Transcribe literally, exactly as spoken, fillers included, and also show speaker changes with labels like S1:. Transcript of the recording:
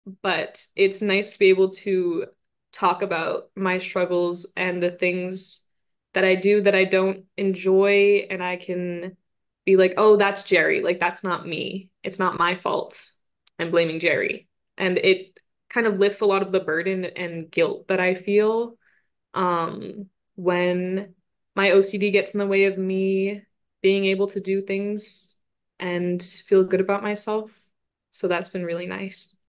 S1: but it's nice to be able to talk about my struggles and the things that I do that I don't enjoy, and I can be like, oh, that's Jerry. Like, that's not me. It's not my fault. I'm blaming Jerry. And it kind of lifts a lot of the burden and guilt that I feel um, when my O C D gets in the way of me being able to do things and feel good about myself. So that's been really nice.